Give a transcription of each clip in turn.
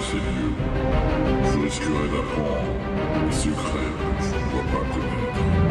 ces lieux, je risquerais d'apprendre des secrets que tu ne dois pas connaître.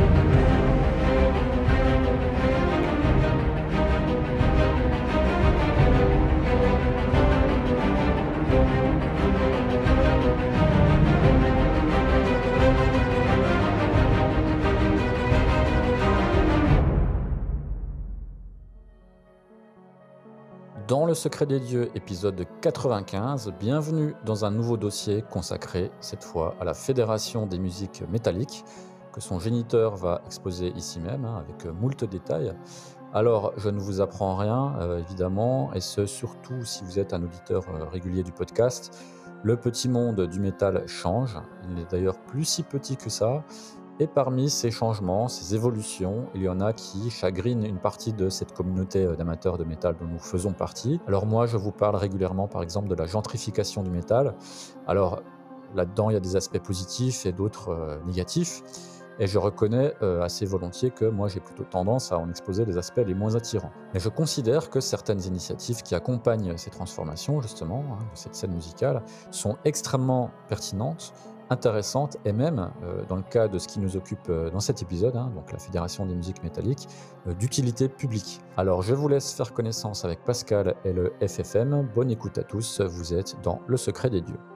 Dans le secret des dieux, épisode 95, bienvenue dans un nouveau dossier consacré, cette fois, à la Fédération des musiques métalliques, que son géniteur va exposer ici même, avec moult détails. Alors, je ne vous apprends rien, évidemment, et ce, surtout si vous êtes un auditeur régulier du podcast. Le petit monde du métal change, il n'est d'ailleurs plus si petit que ça. Et parmi ces changements, ces évolutions, il y en a qui chagrinent une partie de cette communauté d'amateurs de métal dont nous faisons partie. Alors moi, je vous parle régulièrement, par exemple, de la gentrification du métal. Alors là-dedans, il y a des aspects positifs et d'autres négatifs. Et je reconnais assez volontiers que moi, j'ai plutôt tendance à en exposer les aspects les moins attirants. Mais je considère que certaines initiatives qui accompagnent ces transformations, justement, de cette scène musicale, sont extrêmement pertinentes, intéressante et même, dans le cas de ce qui nous occupe dans cet épisode, donc la Fédération des musiques métalliques, d'utilité publique. Alors je vous laisse faire connaissance avec Pascal et le FFM. Bonne écoute à tous, vous êtes dans le secret des dieux.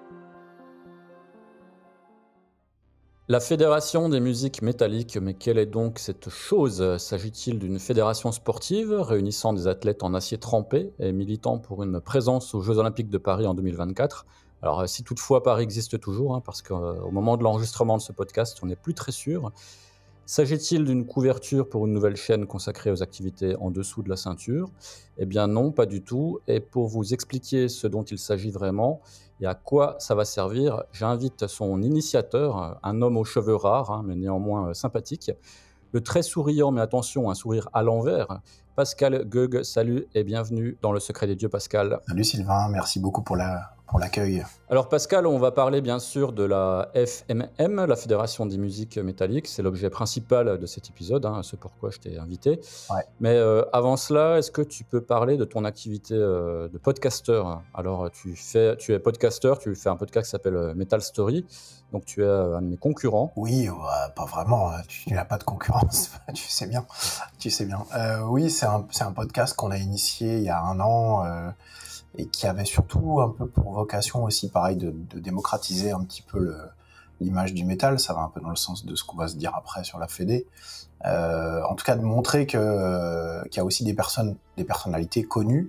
La Fédération des musiques métalliques, mais quelle est donc cette chose ? S'agit-il d'une fédération sportive réunissant des athlètes en acier trempé et militant pour une présence aux Jeux Olympiques de Paris en 2024 ? Alors, si toutefois Paris existe toujours, parce qu'au moment de l'enregistrement de ce podcast, on n'est plus très sûr. S'agit-il d'une couverture pour une nouvelle chaîne consacrée aux activités en dessous de la ceinture ? Eh bien non, pas du tout. Et pour vous expliquer ce dont il s'agit vraiment et à quoi ça va servir, j'invite son initiateur, un homme aux cheveux rares, mais néanmoins sympathique, le très souriant, mais attention, un sourire à l'envers, Pascal Goeg. Salut et bienvenue dans le secret des dieux, Pascal. Salut Sylvain, merci beaucoup pour l'accueil. Alors Pascal, on va parler bien sûr de la FMM, la Fédération des musiques métalliques. C'est l'objet principal de cet épisode, ce pourquoi je t'ai invité. Ouais. Mais avant cela, est-ce que tu peux parler de ton activité de podcasteur ? Alors tu es podcasteur, tu fais un podcast qui s'appelle Metal Story, donc tu es un de mes concurrents. Oui, pas vraiment, tu n'as pas de concurrence, tu sais bien. Oui, c'est un podcast qu'on a initié il y a 1 an, et qui avait surtout un peu pour vocation aussi, pareil, de démocratiser un petit peu l'image du métal. Ça va un peu dans le sens de ce qu'on va se dire après sur la Fédé. En tout cas, de montrer qu'il y a aussi des personnalités connues,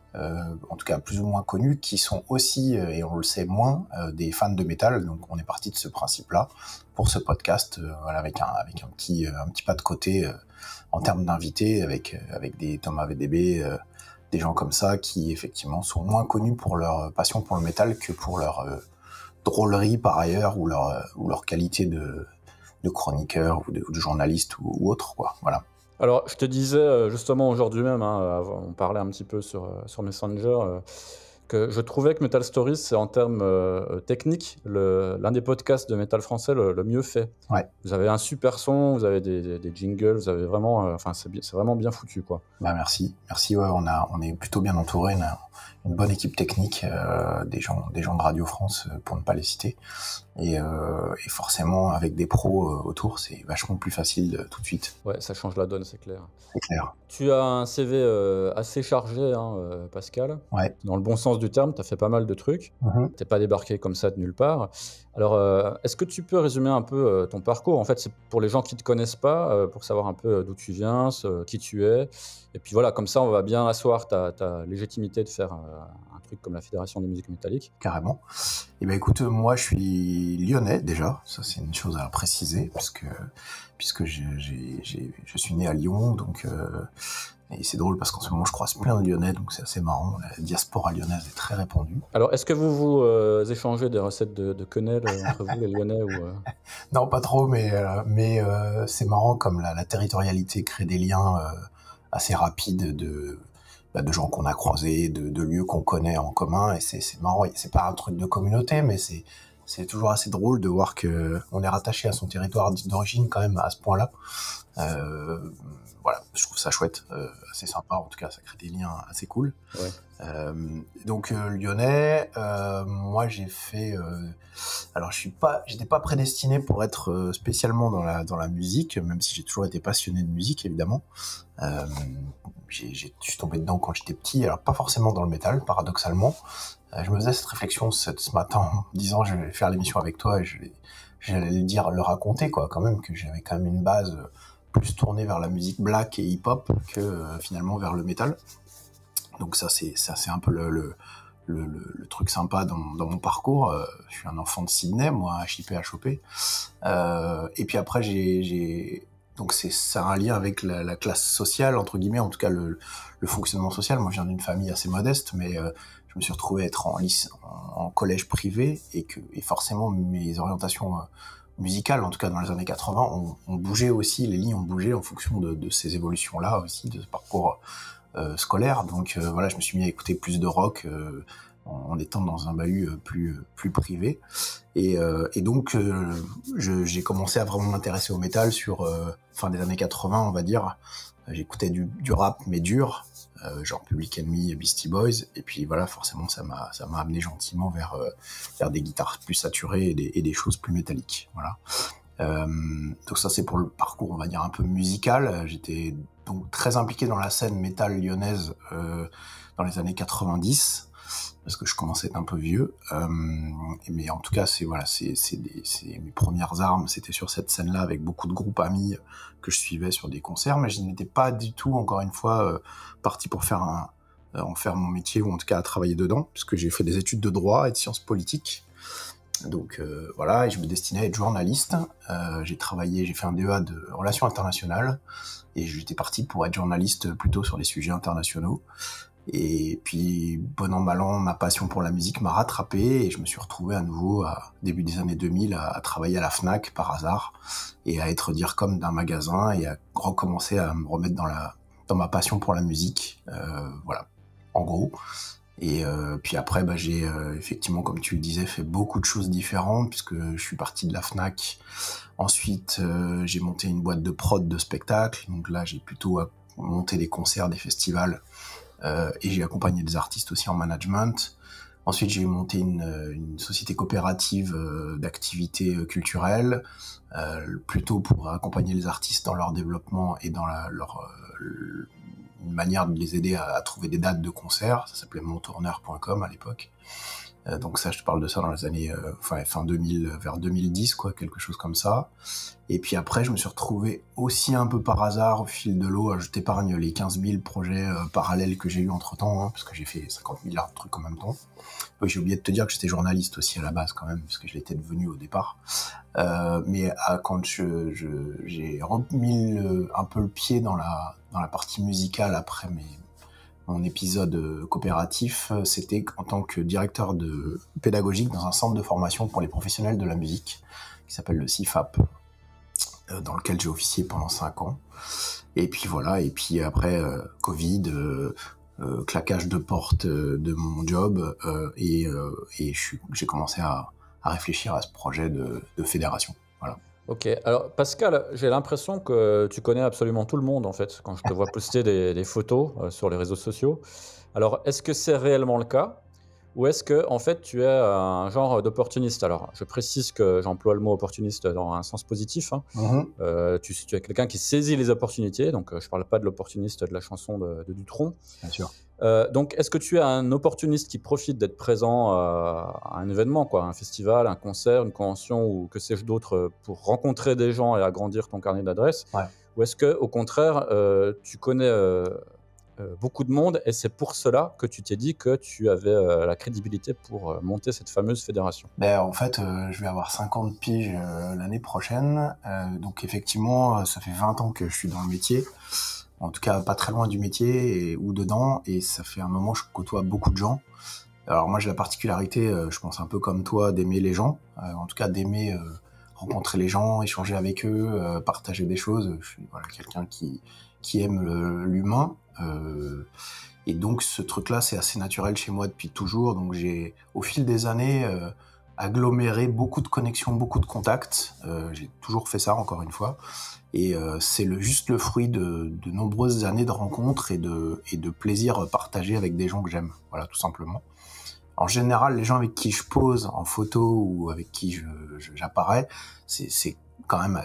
en tout cas plus ou moins connues, qui sont aussi, et on le sait moins, des fans de métal. Donc on est parti de ce principe-là pour ce podcast, avec un petit pas de côté en termes d'invités, avec des Thomas VDB, des gens comme ça qui effectivement sont moins connus pour leur passion pour le métal que pour leur drôlerie par ailleurs, ou leur qualité de chroniqueur ou de journaliste ou autre, quoi. Voilà. Alors je te disais justement aujourd'hui même, on parlait un petit peu sur Messenger, que je trouvais que Metal Stories, c'est en termes techniques l'un des podcasts de métal français le mieux fait. Ouais. Vous avez un super son, vous avez des jingles, vous avez vraiment, c'est vraiment bien foutu, quoi. Bah merci, ouais, on est plutôt bien entouré, on a une bonne équipe technique, des gens de Radio France, pour ne pas les citer, et forcément avec des pros autour, c'est vachement plus facile tout de suite. Ouais, ça change la donne, c'est clair. C'est clair. Tu as un CV assez chargé, Pascal. Ouais. Dans le bon sens du terme, tu as fait pas mal de trucs. T'es pas débarqué comme ça de nulle part. Alors, est-ce que tu peux résumer un peu ton parcours ? En fait, c'est pour les gens qui te connaissent pas, pour savoir un peu d'où tu viens, qui tu es. Et puis voilà, comme ça, on va bien asseoir ta légitimité de faire un truc comme la Fédération des musiques métalliques. Carrément. Eh ben écoute, moi je suis lyonnais déjà, ça c'est une chose à préciser, puisque je suis né à Lyon, donc et c'est drôle parce qu'en ce moment je croise plein de Lyonnais, donc c'est assez marrant. La diaspora lyonnaise est très répandue. Alors, est-ce que vous échangez des recettes de quenelle entre vous, les Lyonnais, ou Non, pas trop, mais c'est marrant comme la territorialité crée des liens assez rapides de gens qu'on a croisés, de lieux qu'on connaît en commun, et c'est marrant. C'est pas un truc de communauté, mais c'est toujours assez drôle de voir que on est rattaché à son territoire d'origine quand même à ce point-là. Voilà, je trouve ça chouette, assez sympa, en tout cas ça crée des liens assez cool. Ouais. Donc lyonnais, moi j'ai fait, alors j'étais pas prédestiné pour être spécialement dans la musique, même si j'ai toujours été passionné de musique évidemment. Je suis tombé dedans quand j'étais petit, alors pas forcément dans le métal, paradoxalement. Je me faisais cette réflexion ce matin en me disant je vais faire l'émission avec toi et j'allais le raconter quoi, quand même, que j'avais quand même une base plus tournée vers la musique black et hip-hop que finalement vers le métal. Donc ça c'est un peu le truc sympa dans mon parcours. Je suis un enfant de Sydney, moi, HIP, HOP. Et puis après donc c'est un lien avec la classe sociale, entre guillemets, en tout cas le fonctionnement social. Moi je viens d'une famille assez modeste, mais je me suis retrouvé être en collège privé et forcément mes orientations musicales, en tout cas dans les années 80, ont bougé aussi, les lignes ont bougé en fonction de ces évolutions-là aussi, de ce parcours scolaire. Donc voilà, je me suis mis à écouter plus de rock en étant dans un bahut plus privé. Et donc j'ai commencé à vraiment m'intéresser au métal sur fin des années 80, on va dire. J'écoutais du rap, mais dur, genre Public Enemy et Beastie Boys. Et puis voilà, forcément, ça m'a amené gentiment vers des guitares plus saturées et des choses plus métalliques. Voilà. Donc ça, c'est pour le parcours, on va dire, un peu musical. J'étais donc très impliqué dans la scène métal lyonnaise dans les années 90, parce que je commençais à être un peu vieux. Mais en tout cas, c'est mes premières armes, c'était sur cette scène-là, avec beaucoup de groupes amis que je suivais sur des concerts, mais je n'étais pas du tout, encore une fois, parti pour en faire mon métier, ou en tout cas à travailler dedans, puisque j'ai fait des études de droit et de sciences politiques. Donc voilà, et je me destinais à être journaliste. J'ai fait un DEA de relations internationales, et j'étais parti pour être journaliste plutôt sur les sujets internationaux. Et puis, bon an, mal an, ma passion pour la musique m'a rattrapé, et je me suis retrouvé à nouveau, début des années 2000, à travailler à la Fnac par hasard, et à être dircom d'un magasin, et à recommencer à me remettre dans ma passion pour la musique. Voilà, en gros. Et puis après, j'ai effectivement, comme tu le disais, fait beaucoup de choses différentes, puisque je suis parti de la Fnac. Ensuite, j'ai monté une boîte de prod de spectacles. Donc là, j'ai plutôt monté des concerts, des festivals, et j'ai accompagné des artistes aussi en management. Ensuite, j'ai monté une société coopérative d'activités culturelles, plutôt pour accompagner les artistes dans leur développement et dans une manière de les aider à trouver des dates de concert. Ça s'appelait montourneur.com à l'époque. Donc ça, je te parle de ça dans les années fin 2000, vers 2010, quoi, quelque chose comme ça. Et puis après, je me suis retrouvé aussi un peu par hasard, au fil de l'eau. Je t'épargne les 15 000 projets parallèles que j'ai eu entre-temps, parce que j'ai fait 50 milliards de trucs en même temps. Oui, j'ai oublié de te dire que j'étais journaliste aussi à la base quand même, parce que je l'étais devenu au départ. Mais quand j'ai remis un peu le pied dans la partie musicale après mon épisode coopératif, c'était en tant que directeur pédagogique dans un centre de formation pour les professionnels de la musique, qui s'appelle le CIFAP, dans lequel j'ai officié pendant 5 ans. Et puis voilà, et puis après, Covid, claquage de porte de mon job, et j'ai commencé à réfléchir à ce projet de fédération. Voilà. Ok, alors Pascal, j'ai l'impression que tu connais absolument tout le monde en fait, quand je te vois poster des photos sur les réseaux sociaux. Alors, est-ce que c'est réellement le cas, ou est-ce que en fait tu es un genre d'opportuniste? Alors, je précise que j'emploie le mot opportuniste dans un sens positif, hein. Tu es quelqu'un qui saisit les opportunités, donc je ne parle pas de l'opportuniste de la chanson de Dutronc. Bien sûr. Donc, est-ce que tu es un opportuniste qui profite d'être présent à un événement, quoi, un festival, un concert, une convention ou que sais-je d'autre, pour rencontrer des gens et agrandir ton carnet d'adresses? Ouais. Ou est-ce que, au contraire, tu connais beaucoup de monde et c'est pour cela que tu t'es dit que tu avais la crédibilité pour monter cette fameuse fédération? En fait, je vais avoir 50 piges l'année prochaine. Donc effectivement, ça fait 20 ans que je suis dans le métier. En tout cas, pas très loin du métier ou dedans. Et ça fait un moment que je côtoie beaucoup de gens. Alors moi, j'ai la particularité, je pense un peu comme toi, d'aimer les gens. En tout cas, d'aimer rencontrer les gens, échanger avec eux, partager des choses. Je suis quelqu'un qui aime l'humain. Et donc, ce truc-là, c'est assez naturel chez moi depuis toujours. Donc, au fil des années, agglomérer beaucoup de connexions, beaucoup de contacts. J'ai toujours fait ça, encore une fois. Et c'est juste le fruit de nombreuses années de rencontres et de plaisir partagé avec des gens que j'aime. Voilà, tout simplement. En général, les gens avec qui je pose en photo ou avec qui j'apparais, c'est quand même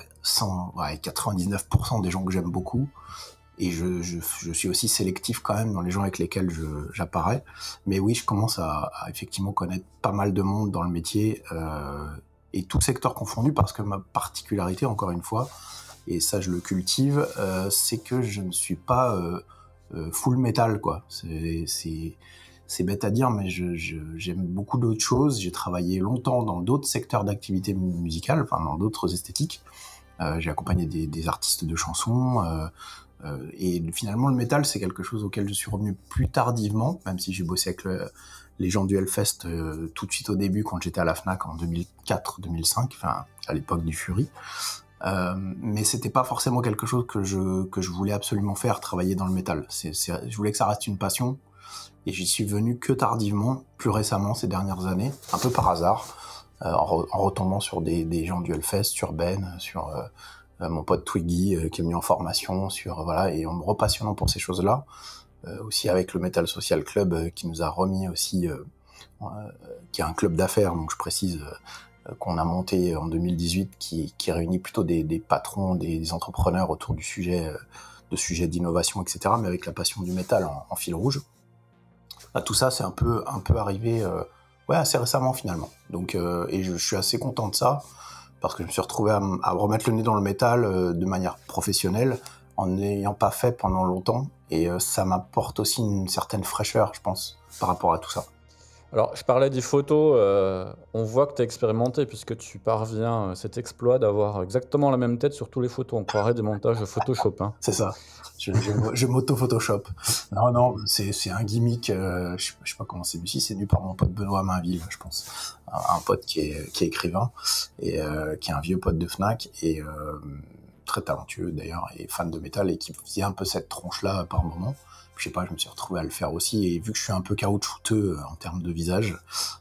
99% des gens que j'aime beaucoup. Et je suis aussi sélectif quand même dans les gens avec lesquels j'apparais. Mais oui, je commence à effectivement connaître pas mal de monde dans le métier, et tout secteur confondu, parce que ma particularité, encore une fois, et ça je le cultive, c'est que je ne suis pas full metal, quoi. C'est bête à dire, mais j'aime beaucoup d'autres choses. J'ai travaillé longtemps dans d'autres secteurs d'activité musicale, enfin dans d'autres esthétiques. J'ai accompagné des artistes de chansons, et finalement le métal, c'est quelque chose auquel je suis revenu plus tardivement, même si j'ai bossé avec les gens du Hellfest tout de suite au début, quand j'étais à la Fnac en 2004-2005, enfin à l'époque du Fury. Mais c'était pas forcément quelque chose que je voulais absolument faire, travailler dans le métal. Je voulais que ça reste une passion, et j'y suis venu que tardivement, plus récemment, ces dernières années, un peu par hasard, en retombant sur des gens du Hellfest, sur Ben, sur mon pote Twiggy qui est venu en formation, voilà, et en me repassionnant pour ces choses-là, aussi avec le Metal Social Club qui nous a remis aussi, qui est un club d'affaires, donc je précise, qu'on a monté en 2018, qui réunit plutôt des patrons, des entrepreneurs autour de sujets d'innovation, etc., mais avec la passion du métal en fil rouge. Là, tout ça, c'est un peu arrivé assez récemment, finalement. Donc, et je suis assez content de ça, parce que je me suis retrouvé à remettre le nez dans le métal de manière professionnelle, en n'ayant pas fait pendant longtemps, et ça m'apporte aussi une certaine fraîcheur, je pense, par rapport à tout ça. Alors, je parlais des photos, on voit que tu as expérimenté, puisque tu parviens, cet exploit d'avoir exactement la même tête sur tous les photos. On croirait des montages Photoshop, hein. C'est ça. Je m'auto-photoshop. Non, c'est un gimmick. Je sais pas comment c'est celui-ci. C'est dû par mon pote Benoît Mainville, je pense. Un pote qui est écrivain et qui est un vieux pote de Fnac, et très talentueux d'ailleurs, et fan de métal, et qui faisait un peu cette tronche-là par moment. Je sais pas, je me suis retrouvé à le faire aussi, et vu que je suis un peu caoutchouteux en termes de visage,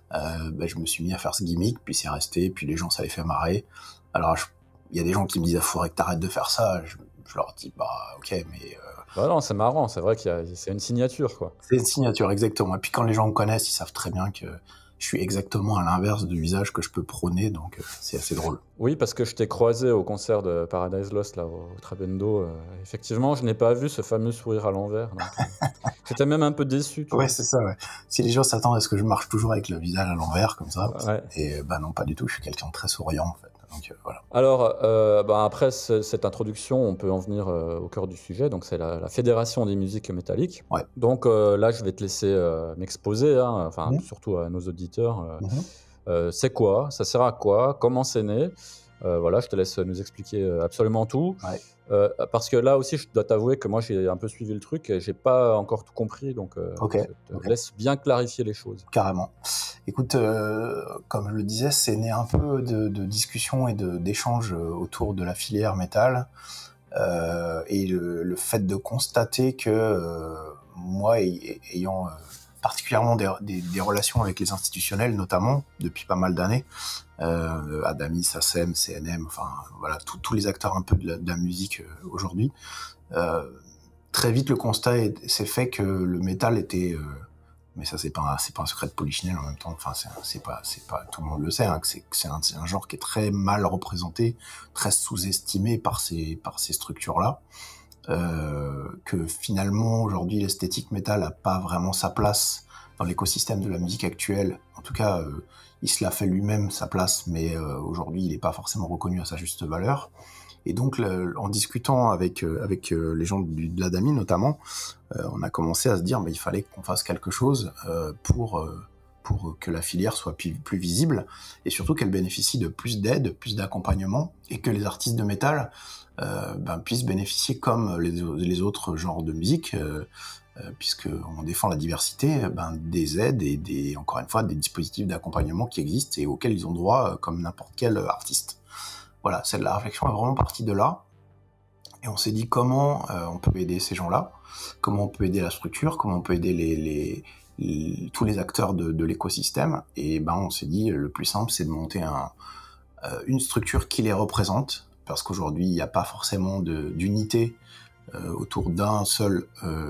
je me suis mis à faire ce gimmick, puis c'est resté, puis les gens, ça les fait marrer. Alors, il y a des gens qui me disent, faudrait que t'arrêtes de faire ça. Je leur dis, ok, mais... Bah non, c'est marrant, c'est vrai c'est une signature, quoi. C'est une signature, exactement. Et puis quand les gens me connaissent, ils savent très bien que je suis exactement à l'inverse du visage que je peux prôner, donc c'est assez drôle. Oui, parce que je t'ai croisé au concert de Paradise Lost, là, au Trabendo. Effectivement, je n'ai pas vu ce fameux sourire à l'envers. J'étais même un peu déçu. Ouais, c'est ça, ouais. Si les gens s'attendent à ce que je marche toujours avec le visage à l'envers, comme ça, ouais. Et non, pas du tout, je suis quelqu'un de très souriant, en fait. Donc, voilà. Alors, après cette introduction, on peut en venir au cœur du sujet. Donc, c'est la Fédération des musiques métalliques. Ouais. Donc, là, je vais te laisser m'exposer, hein, surtout à nos auditeurs. C'est quoi? Ça sert à quoi? Comment c'est né? Voilà, je te laisse nous expliquer absolument tout. Ouais. Parce que là aussi, je dois t'avouer que moi, j'ai un peu suivi le truc et j'ai pas encore tout compris. Donc, je te laisse bien clarifier les choses. Carrément. Écoute, comme je le disais, c'est né un peu de discussions et d'échanges autour de la filière métal, et le fait de constater que moi, ayant particulièrement des relations avec les institutionnels, notamment depuis pas mal d'années, Adamis, ASEM, CNM, enfin voilà, tous les acteurs un peu de la musique aujourd'hui, très vite le constat s'est fait que le métal était mais ça c'est pas un secret de polichinelle en même temps, enfin c'est pas tout le monde le sait, hein, que c'est un genre qui est très mal représenté, très sous-estimé par ces structures là, que finalement aujourd'hui l'esthétique métal a pas vraiment sa place dans l'écosystème de la musique actuelle. En tout cas, il se l'a fait lui-même sa place, mais aujourd'hui il est pas forcément reconnu à sa juste valeur. Et donc, en discutant avec les gens de l'ADAMI notamment, on a commencé à se dire, il fallait qu'on fasse quelque chose pour que la filière soit plus visible, et surtout qu'elle bénéficie de plus d'aide, plus d'accompagnement, et que les artistes de métal puissent bénéficier comme les autres genres de musique, puisque on défend la diversité, des aides et encore une fois des dispositifs d'accompagnement qui existent et auxquels ils ont droit comme n'importe quel artiste. Voilà, la réflexion est vraiment partie de là, et on s'est dit comment on peut aider ces gens-là, comment on peut aider la structure, comment on peut aider tous les acteurs de l'écosystème. Et ben, on s'est dit, le plus simple, c'est de monter une structure qui les représente, parce qu'aujourd'hui, il n'y a pas forcément d'unité autour d'un seul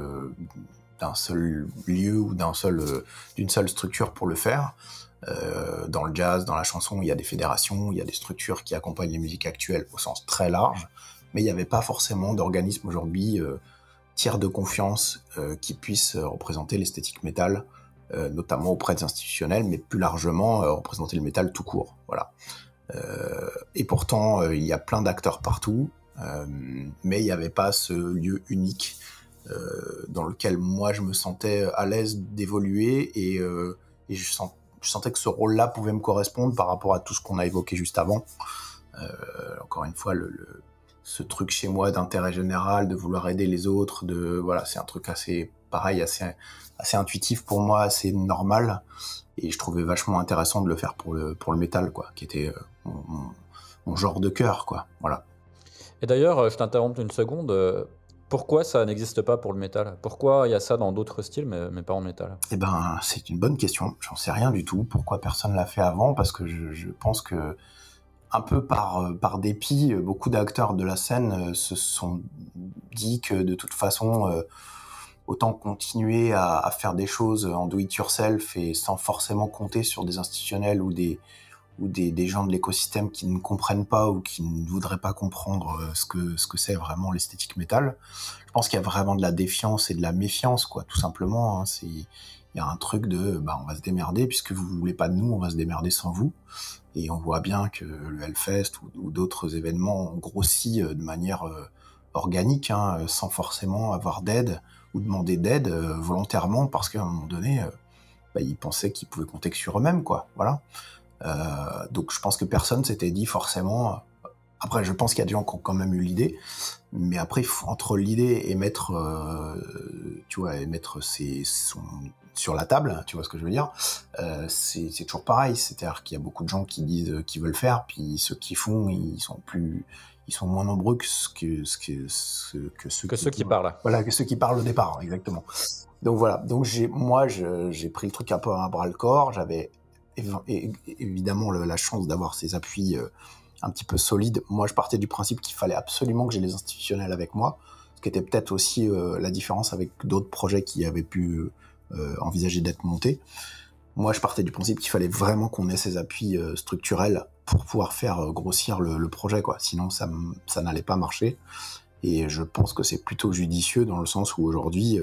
lieu ou d'une seule structure pour le faire. Dans le jazz, dans la chanson, il y a des fédérations, il y a des structures qui accompagnent les musiques actuelles au sens très large, mais il n'y avait pas forcément d'organisme aujourd'hui tiers de confiance qui puisse représenter l'esthétique métal, notamment auprès des institutionnels, mais plus largement représenter le métal tout court. Voilà. Et pourtant, il y a plein d'acteurs partout, mais il n'y avait pas ce lieu unique dans lequel moi je me sentais à l'aise d'évoluer et je sentais que ce rôle-là pouvait me correspondre par rapport à tout ce qu'on a évoqué juste avant. Encore une fois, ce truc chez moi d'intérêt général, de vouloir aider les autres, voilà, c'est un truc assez pareil, assez intuitif pour moi, assez normal, et je trouvais vachement intéressant de le faire pour le métal, quoi, qui était mon genre de cœur, quoi. Voilà. Et d'ailleurs, je t'interromps une seconde. Pourquoi ça n'existe pas pour le métal? Pourquoi il y a ça dans d'autres styles, mais pas en métal? Eh ben, c'est une bonne question. J'en sais rien du tout. Pourquoi personne l'a fait avant? Parce que je pense que, un peu par dépit, beaucoup d'acteurs de la scène se sont dit que de toute façon, autant continuer à faire des choses en do-it-yourself et sans forcément compter sur des institutionnels ou des gens de l'écosystème qui ne comprennent pas ou qui ne voudraient pas comprendre ce que c'est vraiment l'esthétique métal. Je pense qu'il y a vraiment de la défiance et de la méfiance, quoi, tout simplement. Hein. Il y a un truc de, on va se démerder, puisque vous voulez pas de nous, on va se démerder sans vous. Et on voit bien que le Hellfest ou d'autres événements ont grossi de manière organique, hein, sans forcément avoir d'aide ou demander d'aide volontairement, parce qu'à un moment donné, ils pensaient qu'ils pouvaient compter que sur eux-mêmes, quoi. Voilà. Donc je pense que personne s'était dit forcément. Après, je pense qu'il y a des gens qui ont quand même eu l'idée, mais après, entre l'idée et mettre sur la table, tu vois ce que je veux dire, c'est toujours pareil. C'est-à-dire qu'il y a beaucoup de gens qui disent qu'ils veulent faire, puis ceux qui font, ils sont moins nombreux que ceux qui parlent. Voilà, que ceux qui parlent au départ, exactement. Donc voilà. Donc j'ai pris le truc un peu à bras le corps. J'avais évidemment la chance d'avoir ces appuis un petit peu solides. Moi, je partais du principe qu'il fallait absolument que j'ai les institutionnels avec moi, ce qui était peut-être aussi la différence avec d'autres projets qui avaient pu envisager d'être montés. Moi, je partais du principe qu'il fallait vraiment qu'on ait ces appuis structurels pour pouvoir faire grossir le projet, quoi. Sinon, ça n'allait pas marcher. Et je pense que c'est plutôt judicieux dans le sens où aujourd'hui,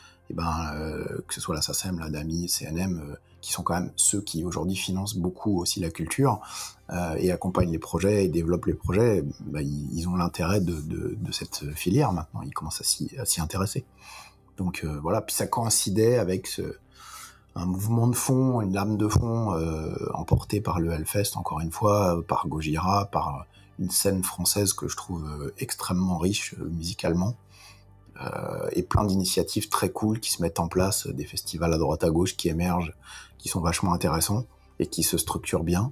que ce soit la SACEM, la DAMI, CNM, qui sont quand même ceux qui aujourd'hui financent beaucoup aussi la culture et accompagnent les projets et développent les projets, ils ont l'intérêt de cette filière maintenant. Ils commencent à s'y intéresser. Donc voilà, puis ça coïncidait avec un mouvement de fond, une lame de fond emportée par le Hellfest, encore une fois, par Gojira, par une scène française que je trouve extrêmement riche musicalement. Et plein d'initiatives très cool qui se mettent en place, des festivals à droite à gauche qui émergent, qui sont vachement intéressants et qui se structurent bien,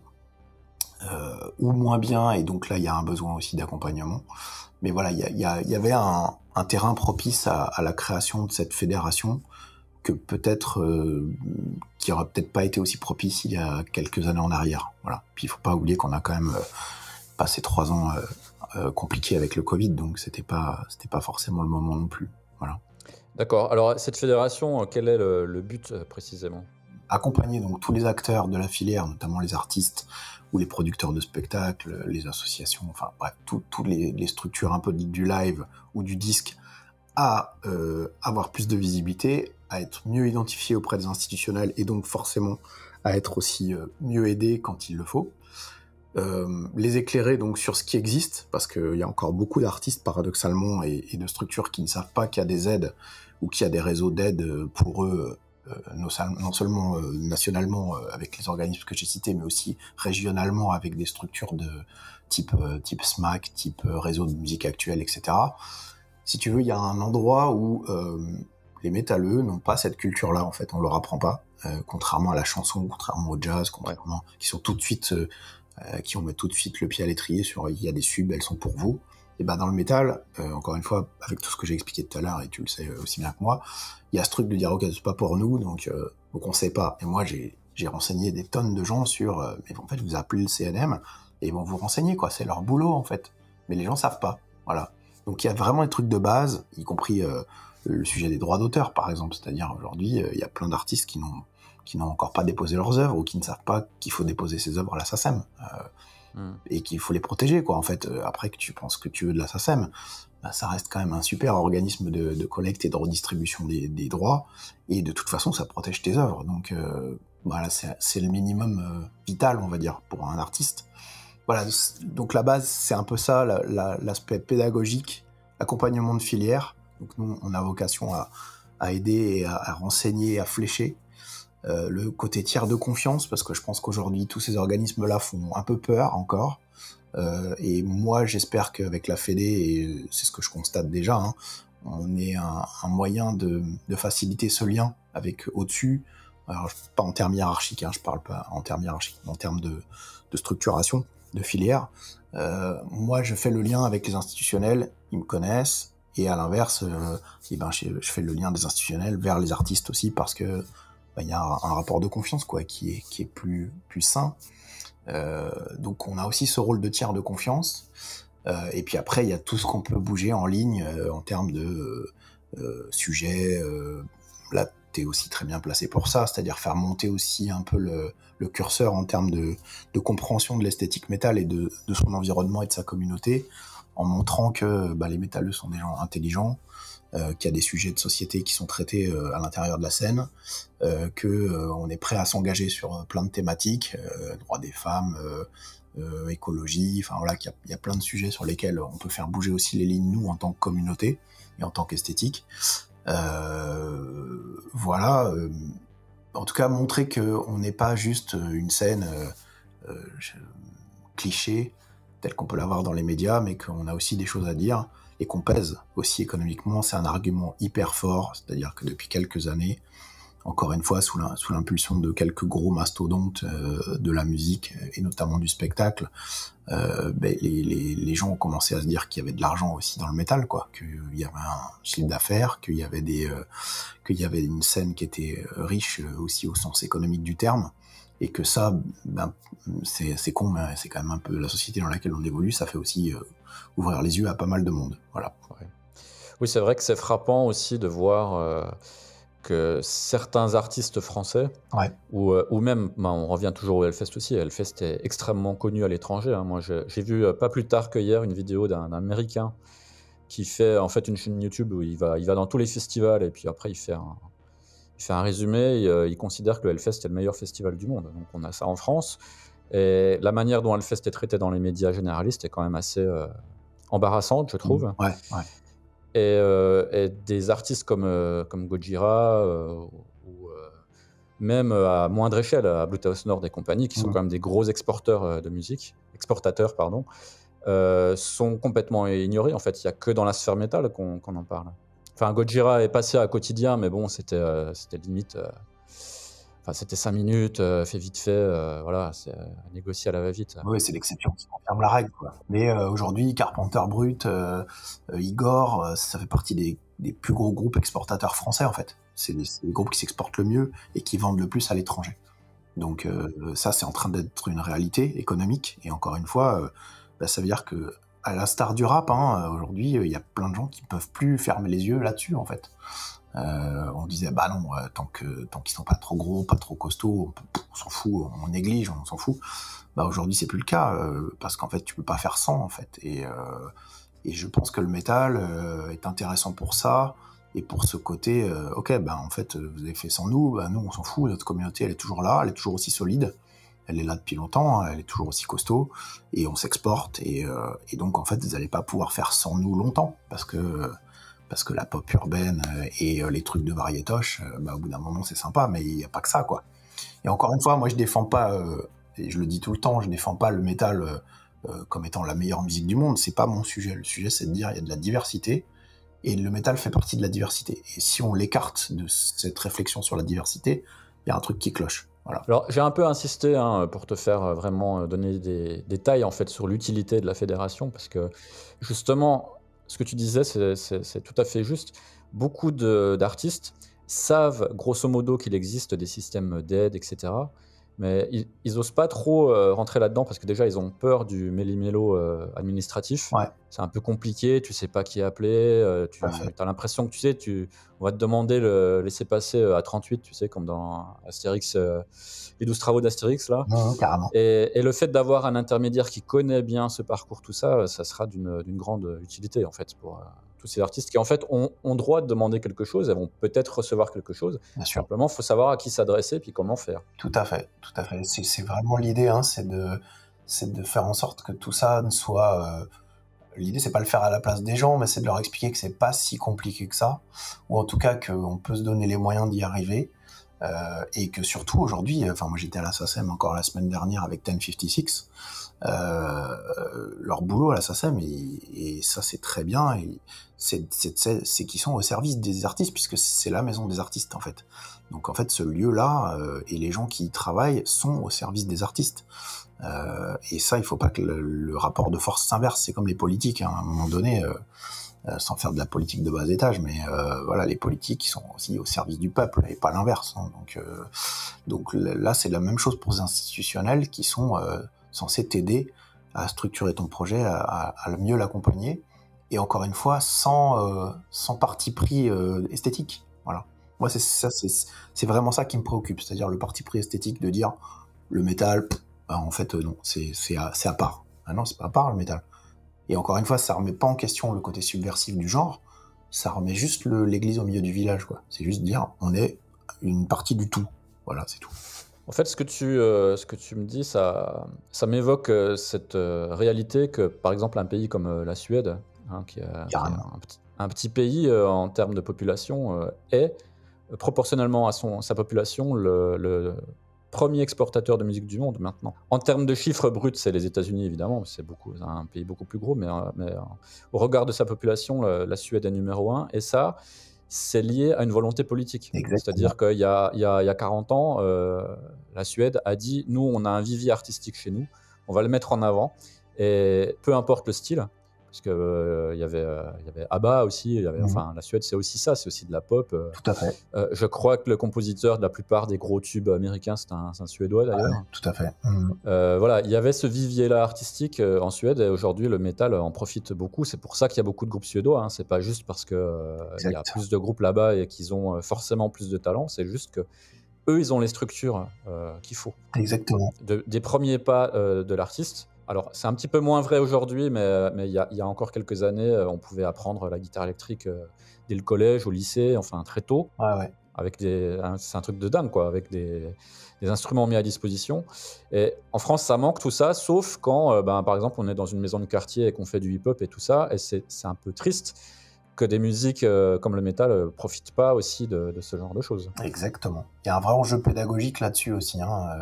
ou moins bien, et donc là il y a un besoin aussi d'accompagnement. Mais voilà, il y avait un terrain propice à la création de cette fédération que peut-être qui aurait peut-être pas été aussi propice il y a quelques années en arrière. Voilà. Puis il faut pas oublier qu'on a quand même passé 3 ans compliqué avec le Covid, donc c'était pas forcément le moment non plus. Voilà. D'accord. Alors cette fédération, quel est le but précisément? Accompagner donc tous les acteurs de la filière, notamment les artistes ou les producteurs de spectacles, les associations, enfin bref, toutes les structures un peu du live ou du disque, à avoir plus de visibilité, à être mieux identifiés auprès des institutionnels et donc forcément à être aussi mieux aidés quand il le faut. Les éclairer donc sur ce qui existe, parce qu'il y a encore beaucoup d'artistes paradoxalement et de structures qui ne savent pas qu'il y a des aides ou qu'il y a des réseaux d'aide pour eux, non seulement nationalement avec les organismes que j'ai cités, mais aussi régionalement avec des structures de type SMAC, type réseau de musique actuelle, etc. Si tu veux, il y a un endroit où les métalleux n'ont pas cette culture-là, en fait, on leur apprend pas, contrairement à la chanson, contrairement au jazz, qui sont tout de suite qui ont mis tout de suite le pied à l'étrier sur il y a des subs, elles sont pour vous. Et ben dans le métal, encore une fois, avec tout ce que j'ai expliqué tout à l'heure, et tu le sais aussi bien que moi, il y a ce truc de dire ok, c'est pas pour nous, donc on sait pas. Et moi j'ai renseigné des tonnes de gens sur, mais en fait vous appelez le CNM et ils vont vous renseigner quoi, c'est leur boulot en fait. Mais les gens savent pas, voilà. Donc il y a vraiment des trucs de base, y compris le sujet des droits d'auteur par exemple, c'est-à-dire aujourd'hui il y a plein d'artistes qui n'ont encore pas déposé leurs œuvres ou qui ne savent pas qu'il faut déposer ses œuvres à la SACEM. Et qu'il faut les protéger, quoi. En fait, après que tu penses que tu veux de la SACEM, bah, ça reste quand même un super organisme de collecte et de redistribution des droits, et de toute façon, ça protège tes œuvres. Donc, voilà, c'est le minimum vital, on va dire, pour un artiste. Voilà, donc la base, c'est un peu ça, l'aspect pédagogique, accompagnement de filière. Donc nous, on a vocation à aider et à renseigner, à flécher. Le côté tiers de confiance, parce que je pense qu'aujourd'hui tous ces organismes-là font un peu peur encore, et moi j'espère qu'avec la Fédé, et c'est ce que je constate déjà, hein, on est un moyen de faciliter ce lien avec au-dessus. Alors pas en termes hiérarchiques, hein, je parle pas en termes hiérarchiques, mais en termes de structuration, de filière. Moi je fais le lien avec les institutionnels, ils me connaissent, et à l'inverse, je fais le lien des institutionnels vers les artistes aussi, parce que il y a un rapport de confiance quoi qui est plus sain. Donc on a aussi ce rôle de tiers de confiance. Et puis après il y a tout ce qu'on peut bouger en ligne en termes de sujets. Là t'es aussi très bien placé pour ça, c'est-à-dire faire monter aussi un peu le curseur en termes de compréhension de l'esthétique métal et de son environnement et de sa communauté, en montrant que les métalleux sont des gens intelligents, qu'il y a des sujets de société qui sont traités à l'intérieur de la scène, on est prêt à s'engager sur plein de thématiques, droits des femmes, écologie, enfin voilà, qu'il y a plein de sujets sur lesquels on peut faire bouger aussi les lignes, nous, en tant que communauté et en tant qu'esthétique. Voilà, en tout cas, montrer qu'on n'est pas juste une scène cliché, telle qu'on peut l'avoir dans les médias, mais qu'on a aussi des choses à dire, et qu'on pèse aussi économiquement, c'est un argument hyper fort, c'est-à-dire que depuis quelques années, encore une fois sous l'impulsion de quelques gros mastodontes de la musique et notamment du spectacle, les gens ont commencé à se dire qu'il y avait de l'argent aussi dans le métal, quoi, qu'il y avait un chiffre d'affaires, qu'il y avait une scène qui était riche aussi au sens économique du terme, et que ça, c'est con, mais c'est quand même un peu la société dans laquelle on évolue, ça fait aussi ouvrir les yeux à pas mal de monde. Voilà. Ouais. Oui, c'est vrai que c'est frappant aussi de voir que certains artistes français, Ouais. ou même, on revient toujours au Hellfest aussi, Hellfest est extrêmement connu à l'étranger, hein. Moi, j'ai vu pas plus tard que hier une vidéo d'un Américain qui fait en fait une chaîne YouTube où il va dans tous les festivals, et puis après il fait un résumé, et il considère que le Hellfest est le meilleur festival du monde. Donc on a ça en France, et la manière dont Hellfest est traité dans les médias généralistes est quand même assez embarrassante, je trouve. Ouais. Et des artistes comme Gojira, ou même à moindre échelle, à Bluetooth Nord et compagnie, qui sont quand même des gros exportateurs de musique, sont complètement ignorés. En fait, il n'y a que dans la sphère métal qu'on en parle. Enfin, Gojira est passé à quotidien, mais bon, c'était limite. C'était 5 minutes, fait vite fait, voilà, c'est négocié à la va-vite. Oui, c'est l'exception qui confirme la règle, quoi. Mais aujourd'hui, Carpenter Brut, Igor, ça fait partie des plus gros groupes exportateurs français, en fait. C'est les groupes qui s'exportent le mieux et qui vendent le plus à l'étranger. Donc ça, c'est en train d'être une réalité économique. Et encore une fois, ça veut dire que, à l'instar du rap, aujourd'hui, il y a plein de gens qui peuvent plus fermer les yeux là-dessus, en fait. On disait non, tant qu'ils sont pas trop gros, pas trop costauds, on s'en fout, on néglige, on s'en fout. Aujourd'hui c'est plus le cas, parce qu'en fait tu peux pas faire sans, en fait, et je pense que le métal est intéressant pour ça, et pour ce côté en fait vous avez fait sans nous, nous on s'en fout, notre communauté elle est toujours là, elle est toujours aussi solide, elle est là depuis longtemps, elle est toujours aussi costaud, et on s'exporte, et donc en fait vous allez pas pouvoir faire sans nous longtemps, parce que la pop urbaine et les trucs de variétoche, au bout d'un moment c'est sympa, mais il n'y a pas que ça, quoi. Et encore une fois, moi je défends pas, et je le dis tout le temps, je défends pas le métal comme étant la meilleure musique du monde, c'est pas mon sujet. Le sujet c'est de dire il y a de la diversité, et le métal fait partie de la diversité. Et si on l'écarte de cette réflexion sur la diversité, il y a un truc qui cloche. Voilà. Alors, j'ai un peu insisté pour te faire vraiment donner des détails en fait sur l'utilité de la fédération, parce que justement, ce que tu disais, c'est tout à fait juste. Beaucoup d'artistes savent grosso modo qu'il existe des systèmes d'aide, etc. Mais ils osent pas trop rentrer là-dedans parce que déjà, ils ont peur du méli-mélo administratif. Ouais, C'est un peu compliqué, tu sais pas qui appeler, tout tu à fait. as l'impression que tu sais, on va te demander le laisser-passer à 38, tu sais, comme dans Astérix, les 12 travaux d'Astérix, là. Carrément. Et le fait d'avoir un intermédiaire qui connaît bien ce parcours, tout ça, ça sera d'une grande utilité, en fait, pour tous ces artistes qui, en fait, ont droit de demander quelque chose, elles vont peut-être recevoir quelque chose. Bien sûr. Simplement, il faut savoir à qui s'adresser puis comment faire. Tout à fait, tout à fait. C'est vraiment l'idée, hein, c'est de faire en sorte que tout ça ne soit. L'idée, c'est pas le faire à la place des gens, mais c'est de leur expliquer que c'est pas si compliqué que ça, ou en tout cas qu'on peut se donner les moyens d'y arriver, et que surtout aujourd'hui, enfin moi j'étais à la SACEM encore la semaine dernière avec 1056, leur boulot à la SACEM, et ça c'est très bien, et c'est qu'ils sont au service des artistes, puisque c'est la maison des artistes en fait. Donc en fait ce lieu-là et les gens qui y travaillent sont au service des artistes. Et ça, il faut pas que le rapport de force s'inverse. C'est comme les politiques, hein, à un moment donné, sans faire de la politique de bas étage, mais voilà, les politiques, ils sont aussi au service du peuple et pas l'inverse. Hein. Donc là, c'est la même chose pour les institutionnels qui sont censés t'aider à structurer ton projet, à mieux l'accompagner. Et encore une fois, sans parti pris esthétique. Voilà. Moi, c'est vraiment ça qui me préoccupe, c'est-à-dire le parti pris esthétique de dire le métal. En fait, non, c'est à part. Ah non, c'est pas à part le métal. Et encore une fois, ça remet pas en question le côté subversif du genre, ça remet juste l'église au milieu du village, quoi. C'est juste dire, on est une partie du tout. Voilà, c'est tout. En fait, ce que tu me dis, ça m'évoque cette réalité que, par exemple, un pays comme la Suède, qui est Carrément. un petit pays en termes de population, est proportionnellement à sa population le premier exportateur de musique du monde maintenant. En termes de chiffres bruts, c'est les États-Unis évidemment, c'est un pays beaucoup plus gros, mais au regard de sa population, la Suède est numéro 1, et ça, c'est lié à une volonté politique. Exactement. C'est-à-dire qu'il y a 40 ans, la Suède a dit « Nous, on a un vivier artistique chez nous, on va le mettre en avant, et peu importe le style », parce qu'il y avait ABBA aussi, enfin, la Suède, c'est aussi ça, c'est aussi de la pop. Tout à fait. Je crois que le compositeur de la plupart des gros tubes américains, c'est un Suédois d'ailleurs. Ouais, tout à fait. Voilà, il y avait ce vivier-là artistique en Suède, et aujourd'hui le métal en profite beaucoup. C'est pour ça qu'il y a beaucoup de groupes suédois. C'est pas juste parce qu'il y a plus de groupes là-bas et qu'ils ont forcément plus de talent. C'est juste que eux, ils ont les structures qu'il faut. Exactement. Des premiers pas de l'artiste. Alors, c'est un petit peu moins vrai aujourd'hui, mais il y a encore quelques années, on pouvait apprendre la guitare électrique dès le collège, au lycée, enfin très tôt. Ouais. Avec c'est un truc de dingue, quoi, avec des instruments mis à disposition. Et en France, ça manque tout ça, sauf quand, par exemple, on est dans une maison de quartier et qu'on fait du hip-hop et tout ça, et c'est un peu triste que des musiques comme le métal profitent pas aussi de ce genre de choses. Exactement. Il y a un vrai enjeu pédagogique là-dessus aussi.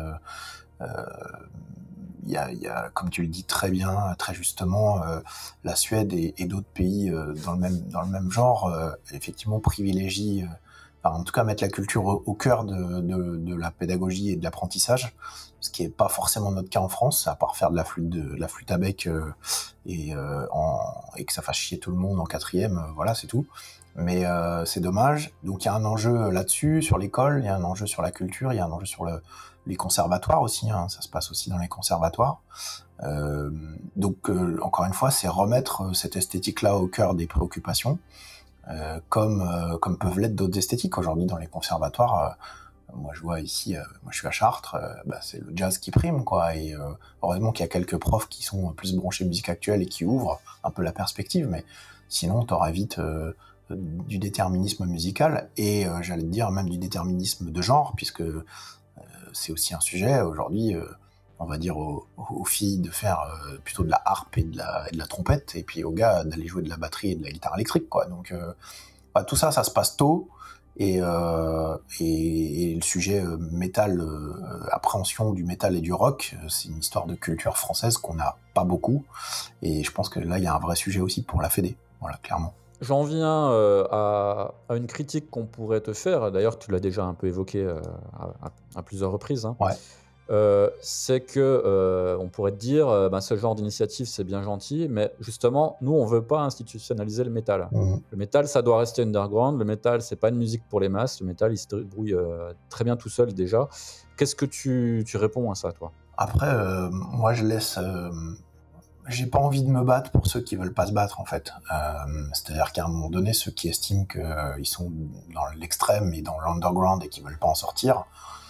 Il y a, comme tu le dis très bien, très justement, la Suède et d'autres pays dans le même genre, effectivement, privilégient, enfin, en tout cas, mettre la culture au cœur de la pédagogie et de l'apprentissage, ce qui est pas forcément notre cas en France, à part faire de la flûte à bec et que ça fasse chier tout le monde en quatrième, voilà, c'est tout. Mais c'est dommage. Donc il y a un enjeu là-dessus, sur l'école, il y a un enjeu sur la culture, il y a un enjeu sur les conservatoires aussi, ça se passe aussi dans les conservatoires. Donc encore une fois, c'est remettre cette esthétique-là au cœur des préoccupations, comme peuvent l'être d'autres esthétiques aujourd'hui dans les conservatoires. Moi je vois ici, moi je suis à Chartres, c'est le jazz qui prime, quoi. Et heureusement qu'il y a quelques profs qui sont plus branchés musique actuelle et qui ouvrent un peu la perspective, mais sinon t'auras vite du déterminisme musical et j'allais te dire même du déterminisme de genre, puisque c'est aussi un sujet aujourd'hui, on va dire aux filles de faire plutôt de la harpe et de la trompette, et puis aux gars d'aller jouer de la batterie et de la guitare électrique, quoi. Donc tout ça se passe tôt, et le sujet métal, appréhension du métal et du rock, c'est une histoire de culture française qu'on n'a pas beaucoup, et je pense que là il y a un vrai sujet aussi pour la Fédé, voilà, clairement. j'en viens à une critique qu'on pourrait te faire. D'ailleurs, tu l'as déjà un peu évoqué à plusieurs reprises, hein. Ouais. C'est que on pourrait te dire, ce genre d'initiative, c'est bien gentil, mais justement, nous, on veut pas institutionnaliser le métal. Mhm. Le métal, ça doit rester underground. Le métal, c'est pas une musique pour les masses. Le métal, il se débrouille très bien tout seul déjà. Qu'est-ce que tu réponds à ça, toi? Après, moi, je laisse. J'ai pas envie de me battre pour ceux qui veulent pas se battre, en fait. C'est-à-dire qu'à un moment donné, ceux qui estiment qu'ils sont dans l'extrême et dans l'underground et qui veulent pas en sortir,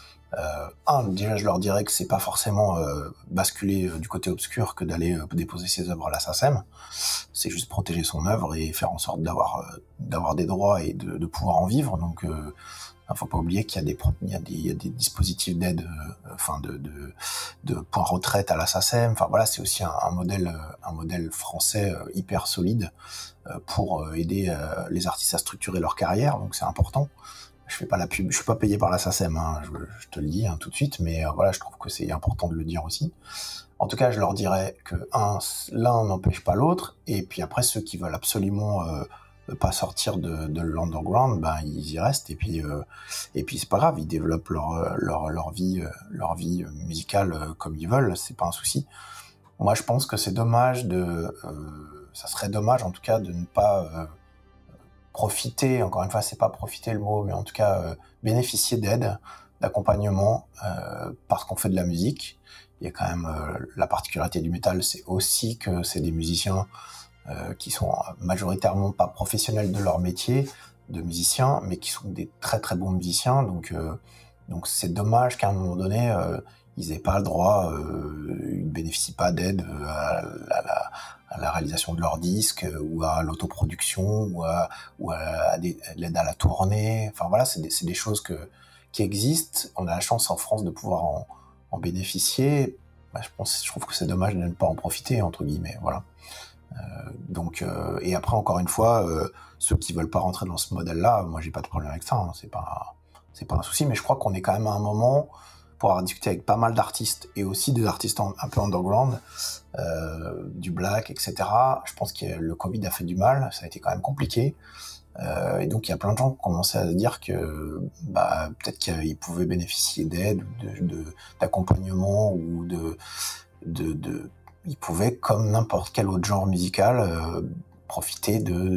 déjà, je leur dirais que c'est pas forcément basculer du côté obscur que d'aller déposer ses œuvres à la SACEM. C'est juste protéger son œuvre et faire en sorte d'avoir des droits et de pouvoir en vivre. Donc, faut pas oublier qu'il y a des dispositifs d'aide, de points retraite à la SACEM. Enfin voilà, c'est aussi un modèle français hyper solide pour aider les artistes à structurer leur carrière. Donc c'est important. Je fais pas la pub, je suis pas payé par la SACEM, hein, je te le dis tout de suite, mais voilà, je trouve que c'est important de le dire aussi. En tout cas, je leur dirais que l'un n'empêche pas l'autre, et puis après ceux qui veulent absolument pas sortir de l'underground, ils y restent, et puis c'est pas grave, ils développent leur vie musicale comme ils veulent, c'est pas un souci. Moi, je pense que c'est dommage ça serait dommage en tout cas de ne pas profiter, encore une fois, c'est pas profiter le mot, mais en tout cas bénéficier d'aide, d'accompagnement, parce qu'on fait de la musique. Il y a quand même la particularité du métal, c'est aussi que c'est des musiciens qui sont majoritairement pas professionnels de leur métier, de musiciens, mais qui sont des très très bons musiciens. Donc c'est dommage qu'à un moment donné, ils aient pas le droit, ils ne bénéficient pas d'aide à la réalisation de leur disque, ou à l'autoproduction, ou à l'aide à la tournée. Enfin voilà, c'est des choses qui existent. On a la chance en France de pouvoir en bénéficier. Je trouve que c'est dommage de ne pas en profiter, entre guillemets. Voilà. Et après, encore une fois, ceux qui veulent pas rentrer dans ce modèle-là, moi j'ai pas de problème avec ça, hein, c'est pas un souci, mais je crois qu'on est quand même à un moment, pour avoir discuté avec pas mal d'artistes, et aussi des artistes un peu underground, du black, etc. Je pense que le Covid a fait du mal, ça a été quand même compliqué, et donc il y a plein de gens qui ont commencé à se dire que peut-être qu'ils pouvaient bénéficier d'aide, d'accompagnement, ou ils pouvaient, comme n'importe quel autre genre musical, profiter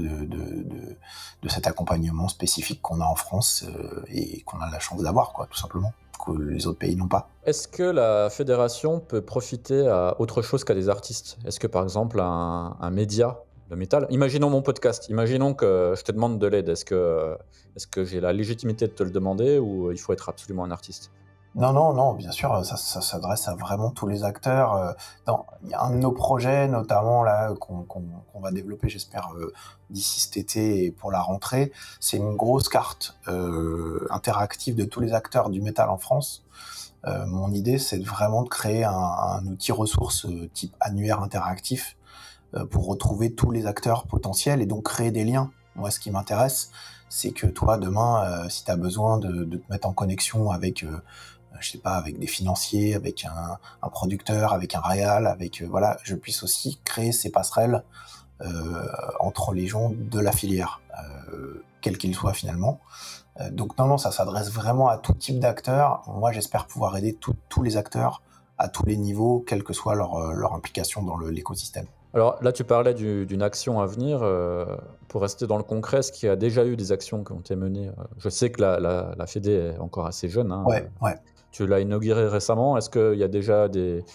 de cet accompagnement spécifique qu'on a en France et qu'on a la chance d'avoir, quoi, tout simplement, que les autres pays n'ont pas. Est-ce que la fédération peut profiter à autre chose qu'à des artistes? Est-ce que, par exemple, un média de métal, imaginons mon podcast, imaginons que je te demande de l'aide, est-ce que j'ai la légitimité de te le demander, ou il faut être absolument un artiste? Non, bien sûr, ça s'adresse à vraiment tous les acteurs. Il y a un de nos projets, notamment là, qu'on va développer, j'espère, d'ici cet été et pour la rentrée. C'est une grosse carte interactive de tous les acteurs du métal en France. Mon idée, c'est vraiment de créer un outil ressource type annuaire interactif pour retrouver tous les acteurs potentiels et donc créer des liens. Moi, ce qui m'intéresse, c'est que toi, demain, si tu as besoin de te mettre en connexion avec je sais pas, avec des financiers, avec un producteur, avec un réal, voilà, je puisse aussi créer ces passerelles entre les gens de la filière, quels qu'ils soient finalement. Donc non, ça s'adresse vraiment à tout type d'acteurs. Moi, j'espère pouvoir aider tous les acteurs à tous les niveaux, quelle que soit leur implication dans l'écosystème. Alors là, tu parlais d'une action à venir. Pour rester dans le concret, est-ce qu'il y a déjà eu des actions qui ont été menées? Je sais que la Fédé est encore assez jeune, hein. Ouais. Tu l'as inaugurée récemment. Est-ce qu'il y a déjà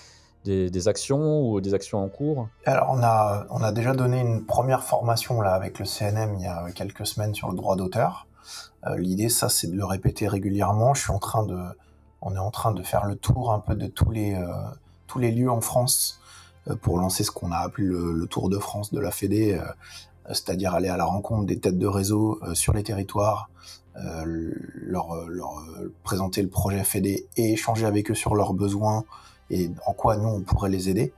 des actions ou des actions en cours? Alors, on a déjà donné une première formation là, avec le CNM il y a quelques semaines sur le droit d'auteur. L'idée, ça, c'est de le répéter régulièrement. On est en train de faire le tour un peu de tous les lieux en France pour lancer ce qu'on a appelé le Tour de France de la Fédé, c'est-à-dire aller à la rencontre des têtes de réseau sur les territoires, leur présenter le projet Fédé et échanger avec eux sur leurs besoins et en quoi nous on pourrait les aider,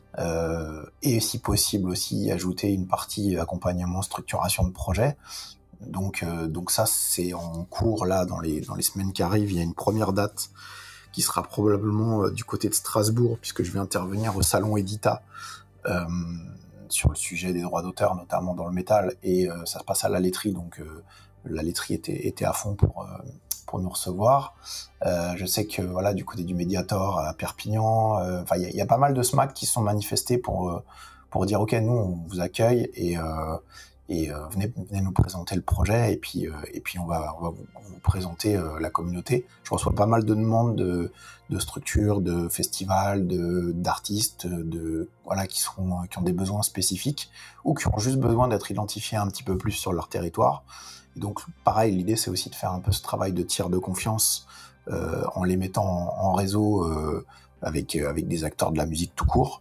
et si possible aussi ajouter une partie accompagnement, structuration de projet. Donc ça, c'est en cours là dans les semaines qui arrivent. Il y a une première date qui sera probablement du côté de Strasbourg, puisque je vais intervenir au salon Edita sur le sujet des droits d'auteur, notamment dans le métal, et ça se passe à la laiterie, donc la laiterie était à fond pour nous recevoir. Je sais que voilà, du côté du Mediator à Perpignan, il y a pas mal de SMAC qui se sont manifestés pour dire ok, nous on vous accueille et venez nous présenter le projet et puis on va vous présenter la communauté. Je reçois pas mal de demandes de structures, de festivals, d'artistes, voilà qui ont des besoins spécifiques ou qui ont juste besoin d'être identifiés un petit peu plus sur leur territoire. Et donc pareil, l'idée c'est aussi de faire un peu ce travail de tiers de confiance en les mettant en réseau avec des acteurs de la musique tout court.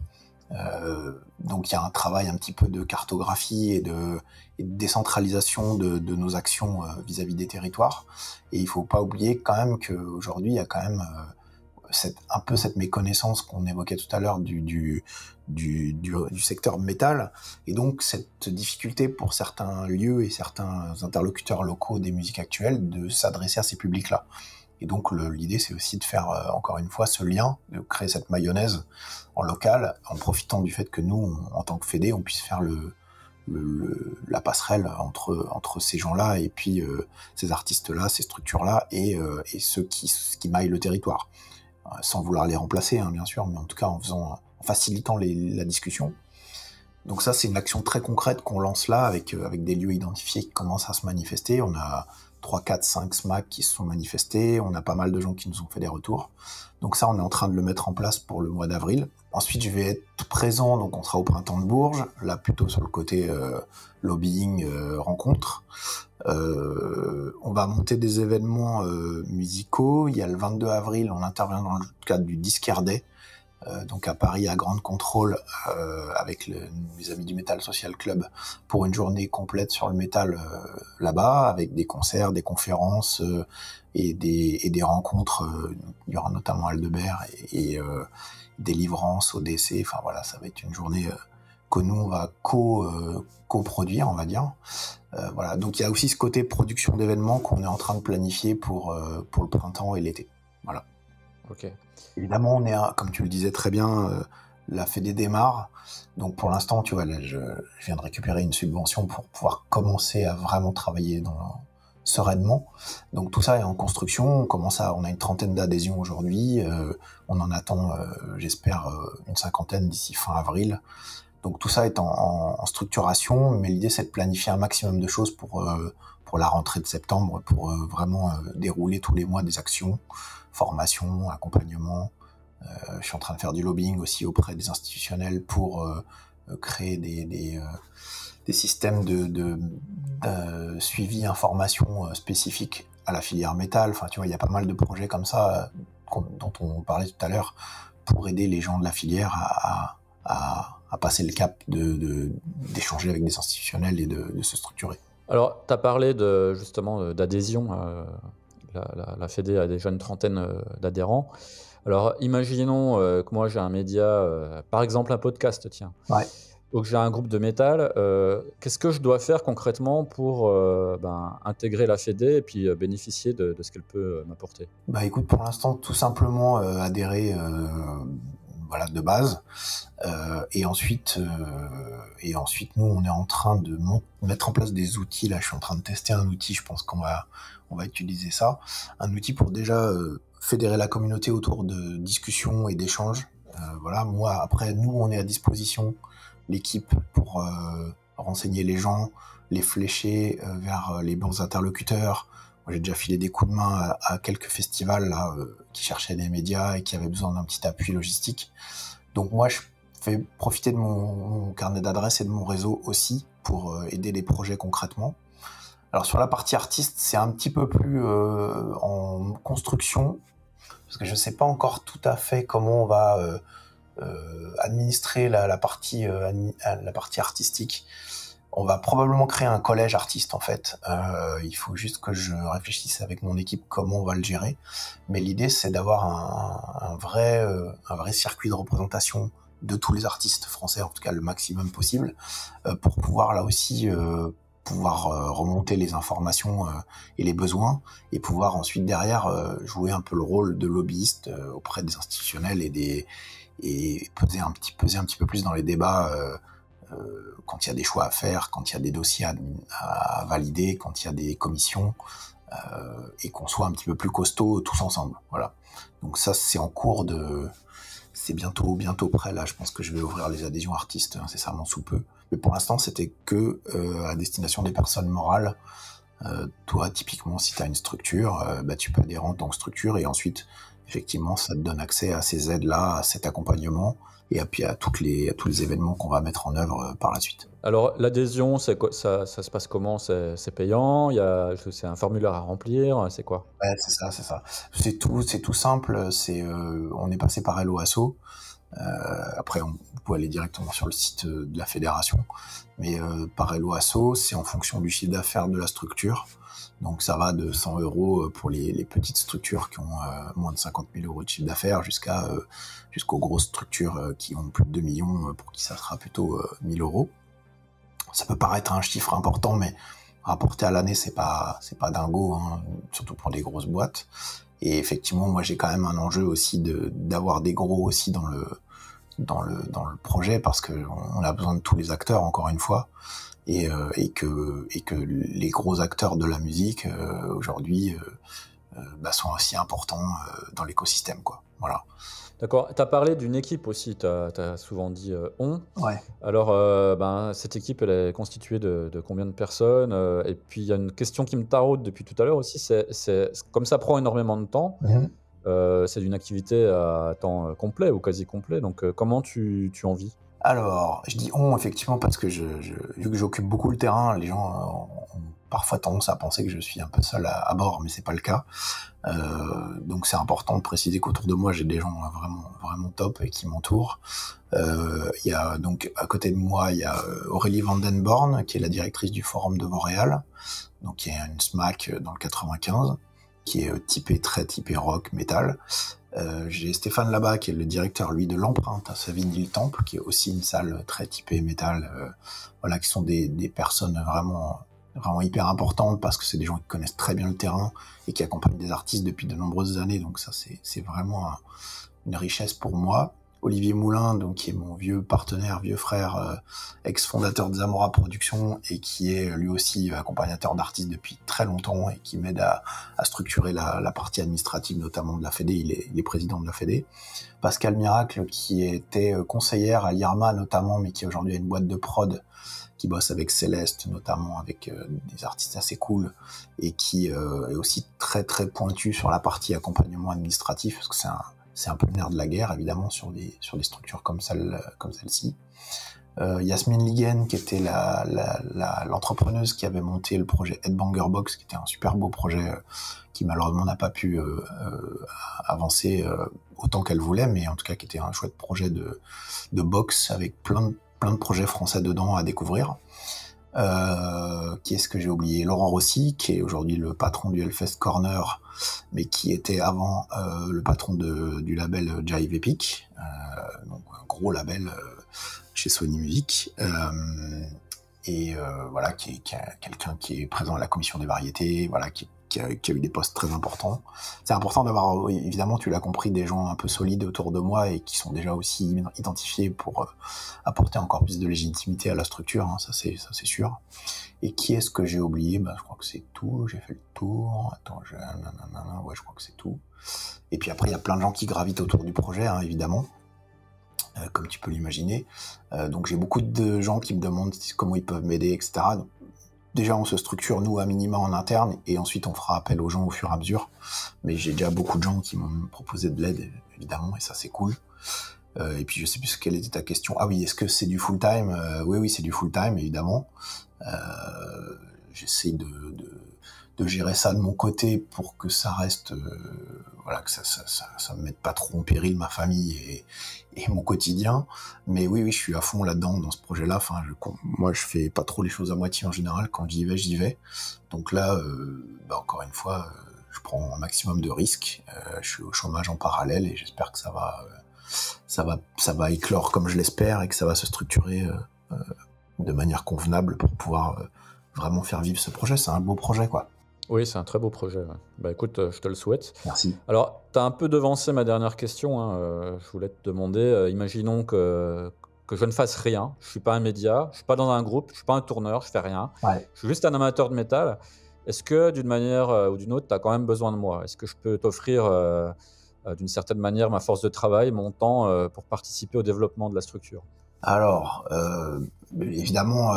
Donc il y a un travail un petit peu de cartographie et de décentralisation de nos actions vis-à-vis des territoires. Et il faut pas oublier quand même qu'aujourd'hui il y a quand même un peu cette méconnaissance qu'on évoquait tout à l'heure du secteur métal, et donc cette difficulté pour certains lieux et certains interlocuteurs locaux des musiques actuelles de s'adresser à ces publics-là. Et donc l'idée c'est aussi de faire encore une fois ce lien, de créer cette mayonnaise en local, en profitant du fait que nous, en tant que fédé, on puisse faire la passerelle entre ces gens-là et puis ces artistes-là, ces structures-là et ceux qui maillent le territoire. Sans vouloir les remplacer, hein, bien sûr, mais en tout cas en facilitant la discussion. Donc ça, c'est une action très concrète qu'on lance là avec des lieux identifiés qui commencent à se manifester. On a 3, 4, 5 SMAC qui se sont manifestés. On a pas mal de gens qui nous ont fait des retours. Donc ça, on est en train de le mettre en place pour le mois d'avril. Ensuite, je vais être présent, donc on sera au Printemps de Bourges, là plutôt sur le côté lobbying, rencontre. On va monter des événements musicaux. Il y a le 22 avril, on intervient dans le cadre du Disquaire Day, donc à Paris, à Grande Contrôle, avec mes amis du Metal Social Club, pour une journée complète sur le métal là-bas, avec des concerts, des conférences et des rencontres. Il y aura notamment Aldebert et Délivrance, ODC. Enfin voilà, ça va être une journée que nous on va coproduire, on va dire. Voilà, donc il y a aussi ce côté production d'événements qu'on est en train de planifier pour le printemps et l'été. Voilà. Ok. Évidemment, on est, comme tu le disais très bien, la Fédé démarre. Donc pour l'instant, tu vois, là, je viens de récupérer une subvention pour pouvoir commencer à vraiment travailler sereinement. Donc tout ça est en construction. On a une trentaine d'adhésions aujourd'hui. On en attend, j'espère, une cinquantaine d'ici fin avril. Donc tout ça est en structuration, mais l'idée c'est de planifier un maximum de choses pour la rentrée de septembre, pour vraiment dérouler tous les mois des actions, formation, accompagnement. Je suis en train de faire du lobbying aussi auprès des institutionnels pour créer des systèmes de suivi, information spécifiques à la filière métal. Enfin, tu vois, il y a pas mal de projets comme ça dont on parlait tout à l'heure pour aider les gens de la filière à passer le cap d'échanger avec des institutionnels et de se structurer. Alors, tu as parlé justement d'adhésion. La Fédé a déjà une trentaine d'adhérents. Alors, imaginons que moi, j'ai un média, par exemple un podcast, tiens. Ouais. Donc, j'ai un groupe de métal. Qu'est-ce que je dois faire concrètement pour intégrer la Fédé et puis bénéficier de ce qu'elle peut m'apporter ? Bah, écoute, pour l'instant, tout simplement adhérer voilà, de base. Et ensuite, nous, on est en train de mettre en place des outils. Là, je suis en train de tester un outil. Je pense qu'on va utiliser ça. Un outil pour déjà fédérer la communauté autour de discussions et d'échanges. Voilà. Moi, après, nous, on est à disposition, l'équipe, pour renseigner les gens, les flécher vers les bons interlocuteurs. Moi, j'ai déjà filé des coups de main à quelques festivals là, qui cherchaient des médias et qui avaient besoin d'un petit appui logistique. Donc moi, je fais profiter de mon carnet d'adresses et de mon réseau aussi pour aider les projets concrètement. Alors sur la partie artiste, c'est un petit peu plus en construction, parce que je ne sais pas encore tout à fait comment on va administrer la partie artistique. On va probablement créer un collège artiste en fait. Il faut juste que je réfléchisse avec mon équipe comment on va le gérer. Mais l'idée c'est d'avoir un vrai circuit de représentation de tous les artistes français, en tout cas le maximum possible, pour pouvoir là aussi remonter les informations et les besoins, et pouvoir ensuite derrière jouer un peu le rôle de lobbyiste auprès des institutionnels et peser un petit peu plus dans les débats quand il y a des choix à faire, quand il y a des dossiers à valider, quand il y a des commissions, et qu'on soit un petit peu plus costaud tous ensemble. Voilà. Donc ça, c'est en cours de... C'est bientôt prêt, là. Je pense que je vais ouvrir les adhésions artistes incessamment sous peu. Mais pour l'instant, c'était que à destination des personnes morales. Toi, typiquement, si tu as une structure, tu peux adhérer en tant que structure et ensuite, effectivement, ça te donne accès à ces aides-là, à cet accompagnement et puis à tous les événements qu'on va mettre en œuvre par la suite. Alors, l'adhésion, ça se passe comment? C'est payant? C'est un formulaire à remplir? C'est quoi? Ouais, c'est ça. C'est tout simple. On est passé par Hello Asso. Après, vous pouvez aller directement sur le site de la fédération. Mais par Hello Asso, c'est en fonction du chiffre d'affaires de la structure. Donc ça va de 100 € pour les petites structures qui ont moins de 50 000 € de chiffre d'affaires jusqu'aux grosses structures qui ont plus de 2 millions, pour qui ça sera plutôt 1 000 €. Ça peut paraître un chiffre important, mais rapporté à l'année, c'est pas dingo, hein, surtout pour des grosses boîtes. Et effectivement, moi j'ai quand même un enjeu aussi d'avoir des gros aussi dans le projet, parce que on a besoin de tous les acteurs, encore une fois, et que les gros acteurs de la musique aujourd'hui sont aussi importants dans l'écosystème, quoi. Voilà. D'accord. Tu as parlé d'une équipe aussi, tu as souvent dit on. Ouais. Alors, cette équipe, elle est constituée de combien de personnes? Et puis, il y a une question qui me taraude depuis tout à l'heure aussi, comme ça prend énormément de temps, c'est une activité à temps complet ou quasi complet. Donc, comment tu en vis? Alors, je dis on, effectivement, parce que vu que j'occupe beaucoup le terrain, les gens ont parfois tendance à penser que je suis un peu seul à bord, mais c'est pas le cas. Donc c'est important de préciser qu'autour de moi, j'ai des gens vraiment, vraiment top et qui m'entourent. Il y a donc à côté de moi, il y a Aurélie Vandenborn, qui est la directrice du Forum de Montréal, donc qui est une SMAC dans le 95, qui est très typé rock, métal. J'ai Stéphane Labat, qui est le directeur, lui, de l'Empreinte à Savigny-le-Temple, qui est aussi une salle très typée métal. Voilà, qui sont des personnes vraiment hyper importantes, parce que c'est des gens qui connaissent très bien le terrain et qui accompagnent des artistes depuis de nombreuses années. Donc ça, c'est vraiment une richesse pour moi. Olivier Moulin, donc, qui est mon vieux partenaire, vieux frère, ex-fondateur de Zamora Productions, et qui est lui aussi accompagnateur d'artistes depuis très longtemps et qui m'aide à structurer la partie administrative, notamment de la Fédé. Il est président de la Fédé. Pascal Miracle, qui était conseillère à l'IRMA notamment, mais qui aujourd'hui a une boîte de prod qui bosse avec Céleste, notamment avec des artistes assez cool, et qui est aussi très très pointu sur la partie accompagnement administratif, parce que c'est un peu le nerf de la guerre, évidemment, sur des structures comme celle-ci. Yasmine Liguen, qui était l'entrepreneuse qui avait monté le projet Headbanger Box, qui était un super beau projet qui malheureusement n'a pas pu avancer autant qu'elle voulait, mais en tout cas qui était un chouette projet de box avec plein de projets français dedans à découvrir. Qui est-ce que j'ai oublié? Laurent Rossi, qui est aujourd'hui le patron du Hellfest Corner, mais qui était avant le patron du label Jive Epic, donc un gros label chez Sony Music, voilà, qui est quelqu'un qui est présent à la commission des variétés, voilà, qui a eu des postes très importants. C'est important d'avoir, évidemment, tu l'as compris, des gens un peu solides autour de moi et qui sont déjà aussi identifiés pour apporter encore plus de légitimité à la structure, hein, ça c'est sûr. Et qui est-ce que j'ai oublié? Je crois que c'est tout, j'ai fait le tour. Attends, ouais, je crois que c'est tout. Et puis après, il y a plein de gens qui gravitent autour du projet, hein, évidemment, comme tu peux l'imaginer. Donc j'ai beaucoup de gens qui me demandent comment ils peuvent m'aider, etc. Donc, déjà, on se structure, nous, à minima en interne, et ensuite, on fera appel aux gens au fur et à mesure. Mais j'ai déjà beaucoup de gens qui m'ont proposé de l'aide, évidemment, et ça, c'est cool. Et puis, je sais plus quelle était ta question. Ah oui, est-ce que c'est du full-time? Oui, c'est du full-time, évidemment. J'essaie de gérer ça de mon côté pour que ça reste... voilà, que ça me mette pas trop en péril ma famille et mon quotidien. Mais oui, je suis à fond là-dedans, dans ce projet-là. Enfin, moi, je fais pas trop les choses à moitié en général. Quand j'y vais. Donc là, encore une fois, je prends un maximum de risques. Je suis au chômage en parallèle et j'espère que ça va éclore comme je l'espère et que ça va se structurer de manière convenable pour pouvoir vraiment faire vivre ce projet. C'est un beau projet, quoi. Oui, c'est un très beau projet. Ouais. Écoute, je te le souhaite. Merci. Alors, tu as un peu devancé ma dernière question, hein. Je voulais te demander, imaginons que que je ne fasse rien. Je suis pas un média, je suis pas dans un groupe, je suis pas un tourneur, je fais rien. Ouais. Je suis juste un amateur de métal. Est-ce que d'une manière ou d'une autre, tu as quand même besoin de moi? Est-ce que je peux t'offrir d'une certaine manière ma force de travail, mon temps pour participer au développement de la structure? Alors, évidemment,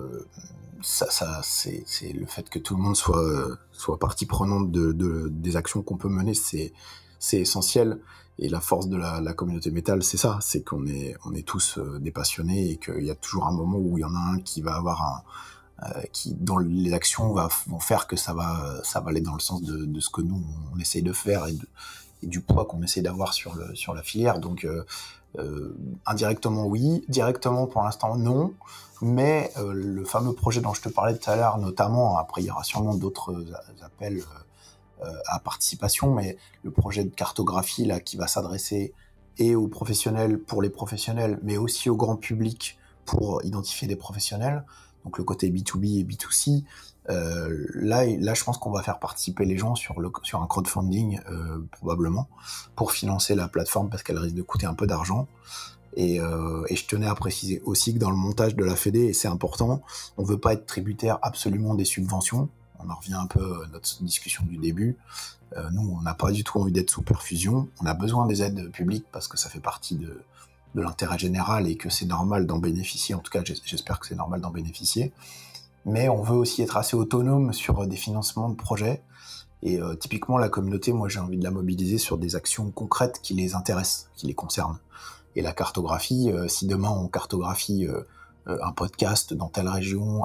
c'est le fait que tout le monde soit partie prenante des actions qu'on peut mener, c'est essentiel. Et la force de la communauté métal, c'est ça, c'est on est tous des passionnés et qu'il y a toujours un moment où il y en a un qui va avoir dont les actions vont faire que ça va aller dans le sens de ce que nous on essaye de faire et du poids qu'on essaie d'avoir sur la filière. Donc indirectement oui, directement pour l'instant non, mais le fameux projet dont je te parlais tout à l'heure, notamment, après il y aura sûrement d'autres appels à participation, mais le projet de cartographie là qui va s'adresser et aux professionnels pour les professionnels, mais aussi au grand public pour identifier des professionnels, donc le côté B2B et B2C. Là, je pense qu'on va faire participer les gens sur un crowdfunding probablement pour financer la plateforme parce qu'elle risque de coûter un peu d'argent. Et je tenais à préciser aussi que dans le montage de la Fédé, et c'est important, on veut pas être tributaire absolument des subventions. On en revient un peu à notre discussion du début. Nous, on n'a pas du tout envie d'être sous perfusion. On a besoin des aides publiques parce que ça fait partie de l'intérêt général et que c'est normal d'en bénéficier. En tout cas, j'espère que c'est normal d'en bénéficier. Mais on veut aussi être assez autonome sur des financements de projets. Et typiquement, la communauté, moi, j'ai envie de la mobiliser sur des actions concrètes qui les intéressent, qui les concernent. Et la cartographie, si demain on cartographie un podcast dans telle région,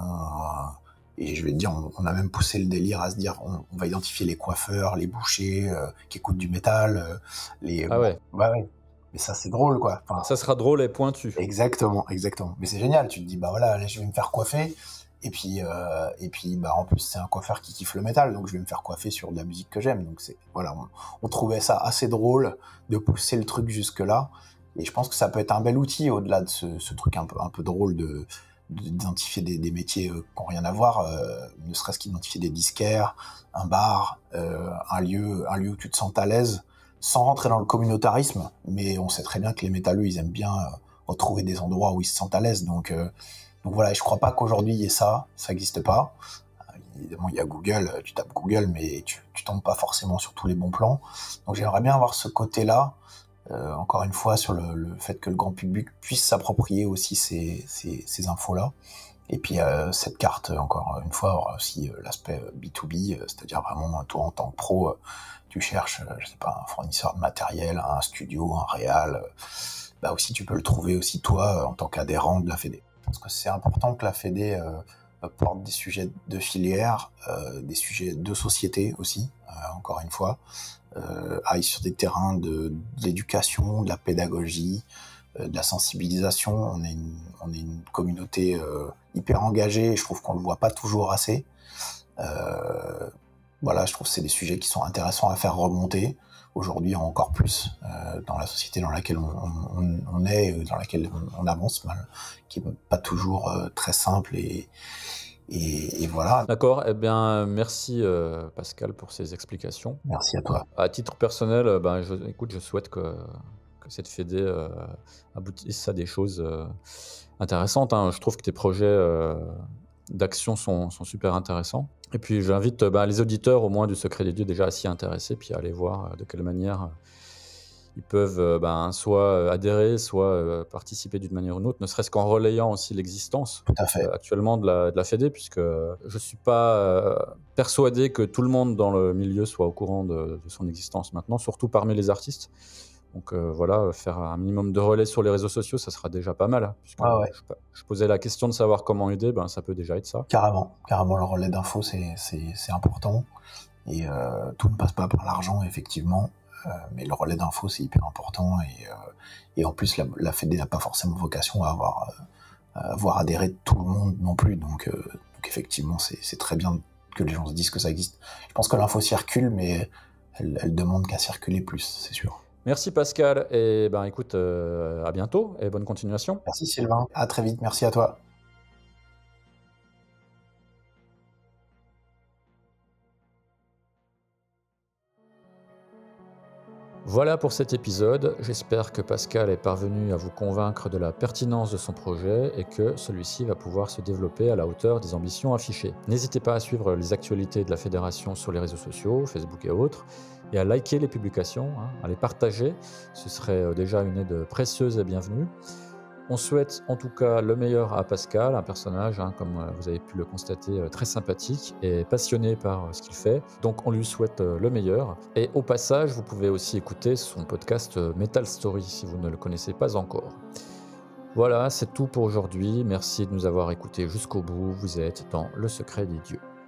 et je vais te dire, on a même poussé le délire à se dire, on va identifier les coiffeurs, les bouchers qui écoutent du métal, Ah ouais, ouais. Mais ça c'est drôle quoi. Enfin, ça sera drôle et pointu. exactement. Mais c'est génial. Tu te dis bah voilà, là, je vais me faire coiffer. Et puis bah en plus c'est un coiffeur qui kiffe le métal, donc je vais me faire coiffer sur de la musique que j'aime. Donc c'est voilà, on trouvait ça assez drôle de pousser le truc jusque là. Et je pense que ça peut être un bel outil au-delà de ce truc un peu drôle d'identifier des métiers qui n'ont rien à voir, ne serait-ce qu'identifier des disquaires, un bar, un lieu où tu te sens à l'aise, sans rentrer dans le communautarisme. Mais on sait très bien que les métalleux ils aiment bien retrouver des endroits où ils se sentent à l'aise. Donc voilà, je crois pas qu'aujourd'hui il y ait ça n'existe pas. Évidemment, il y a Google, tu tapes Google, mais tu tombes pas forcément sur tous les bons plans. Donc j'aimerais bien avoir ce côté-là, encore une fois, sur le fait que le grand public puisse s'approprier aussi ces infos-là. Et puis cette carte, encore une fois, aura aussi l'aspect B2B, c'est-à-dire vraiment, toi en tant que pro, tu cherches, je sais pas, un fournisseur de matériel, un studio, un réal, bah aussi tu peux le trouver aussi toi en tant qu'adhérent de la Fédé. Parce que c'est important que la Fédé porte des sujets de filière, des sujets de société aussi, encore une fois, aille sur des terrains de l'éducation, de la pédagogie, de la sensibilisation. On est une communauté hyper engagée et je trouve qu'on le voit pas toujours assez. Voilà, je trouve que c'est des sujets qui sont intéressants à faire remonter aujourd'hui encore plus dans la société dans laquelle on est, dans laquelle on avance mal, qui est pas toujours très simple et voilà. D'accord, eh bien, merci Pascal pour ces explications. Merci à toi. À titre personnel, ben, écoute, je souhaite que cette Fédé aboutisse à des choses intéressantes, hein. Je trouve que tes projets d'action sont super intéressants. Et puis j'invite les auditeurs au moins du Secret des Dieux déjà à s'y intéresser, puis à aller voir de quelle manière ils peuvent soit adhérer, soit participer d'une manière ou d'une autre, ne serait-ce qu'en relayant aussi l'existence Tout à fait. actuellement de la Fédé, puisque je ne suis pas persuadé que tout le monde dans le milieu soit au courant de son existence maintenant, surtout parmi les artistes. Donc voilà, faire un minimum de relais sur les réseaux sociaux, ça sera déjà pas mal, hein, puisque Ouais. je posais la question de savoir comment aider, ça peut déjà être ça. Carrément, le relais d'infos, c'est important. Et tout ne passe pas par l'argent, effectivement. Mais le relais d'infos, c'est hyper important. Et en plus, la Fédé n'a pas forcément vocation à avoir adhéré tout le monde non plus. Donc effectivement, c'est très bien que les gens se disent que ça existe. Je pense que l'info circule, mais elle demande qu'à circuler plus, c'est sûr. Merci Pascal, et écoute, à bientôt, et bonne continuation. Merci Sylvain, à très vite, merci à toi. Voilà pour cet épisode, j'espère que Pascal est parvenu à vous convaincre de la pertinence de son projet et que celui-ci va pouvoir se développer à la hauteur des ambitions affichées. N'hésitez pas à suivre les actualités de la fédération sur les réseaux sociaux, Facebook et autres, et à liker les publications, à les partager, ce serait déjà une aide précieuse et bienvenue. On souhaite en tout cas le meilleur à Pascal, un personnage, comme vous avez pu le constater, très sympathique et passionné par ce qu'il fait. Donc on lui souhaite le meilleur. Et au passage, vous pouvez aussi écouter son podcast Metal Story si vous ne le connaissez pas encore. Voilà, c'est tout pour aujourd'hui. Merci de nous avoir écoutés jusqu'au bout. Vous êtes dans le secret des dieux.